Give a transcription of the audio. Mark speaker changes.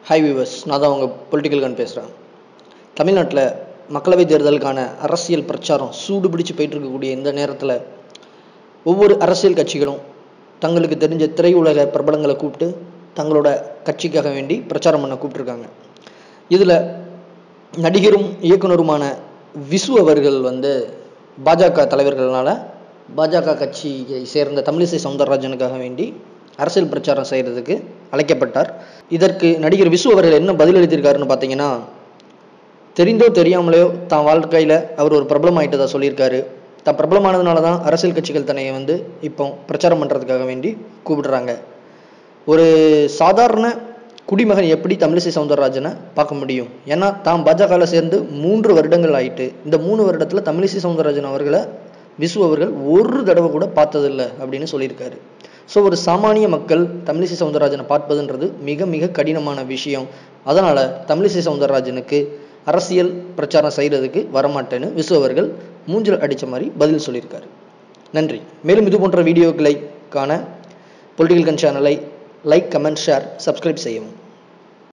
Speaker 1: Hi viewers, நான் தான் உங்கள் பொலிட்டிக்கல் கன் பேசுகிறேன். தமிழ்நாட்டில் மக்களவைத் தேர்தலுக்கான அரசியல் பிரச்சாரம் சூடு பிடிச்சு போயிட்டு இருக்கக்கூடிய இந்த நேரத்தில் ஒவ்வொரு அரசியல் கட்சிகளும் தங்களுக்கு தெரிஞ்ச திரையுலக பிரபலங்களை கூப்பிட்டு தங்களோட கட்சிக்காக வேண்டி பிரச்சாரம் பண்ண கூப்பிட்டுருக்காங்க. இதில் நடிகரும் இயக்குனருமான விசு அவர்கள் பாஜக தலைவர்களால் பாஜக கட்சியை சேர்ந்த தமிழிசை சவுந்தரராஜனுக்காக வேண்டி அரசியல் பிரச்சாரம் செய்கிறதுக்கு அழைக்கப்பட்டார். இதற்கு நடிகர் விசு அவர்கள் என்ன பதிலளித்திருக்காருன்னு பார்த்தீங்கன்னா, தெரிந்தோ தெரியாமலையோ தான் வாழ்க்கையில் அவர் ஒரு பிரபலம் ஆகிட்டதா சொல்லியிருக்காரு. தான் பிரபலமானதுனால தான் அரசியல் கட்சிகள் தன்னை இப்போ பிரச்சாரம் பண்ணுறதுக்காக வேண்டி கூப்பிடுறாங்க. ஒரு சாதாரண குடிமகன் எப்படி தமிழிசை சவுந்தரராஜனை பார்க்க முடியும்? ஏன்னா தான் பாஜகவில் சேர்ந்து 3 வருடங்கள் ஆயிட்டு. இந்த 3 வருடத்தில் தமிழிசை சவுந்தரராஜன் அவர்களை விசு அவர்கள் ஒரு தடவை கூட பார்த்ததில்லை அப்படின்னு சொல்லியிருக்காரு. ஸோ ஒரு சாமானிய மக்கள் தமிழிசை சவுந்தரராஜனை பார்ப்பதுன்றது மிக மிக கடினமான விஷயம். அதனால் தமிழிசை சவுந்தரராஜனுக்கு அரசியல் பிரச்சாரம் செய்கிறதுக்கு வரமாட்டேன்னு விசு அவர்கள் மூஞ்சில் அடித்த மாதிரி பதில் சொல்லியிருக்காரு. நன்றி. மேலும் இது போன்ற வீடியோக்களை காண பொலிட்டிக்கல் கன் சேனலை லைக், கமெண்ட், ஷேர், சப்ஸ்கிரைப் செய்யவும்.